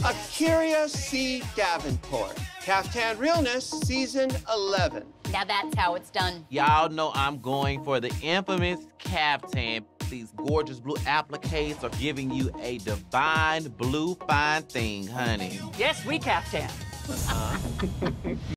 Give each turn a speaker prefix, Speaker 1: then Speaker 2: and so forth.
Speaker 1: Akira C. Davenport. Caftan Realness, Season 11.
Speaker 2: Now that's how it's done.
Speaker 3: Y'all know I'm going for the infamous caftan. These gorgeous blue appliques are giving you a divine blue fine thing, honey.
Speaker 4: Yes, we caftan.